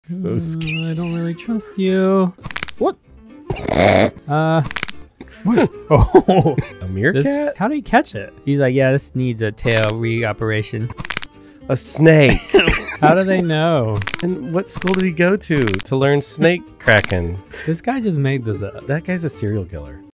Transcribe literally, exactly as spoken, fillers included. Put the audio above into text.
So scary. I don't really trust you. What? Uh, what? Oh, A meerkat? this, how did he catch it? He's like, yeah, this needs a tail re-operation. A snake. How do they know? And what school did he go to to learn snake cracking? This guy just made this up. That guy's a serial killer.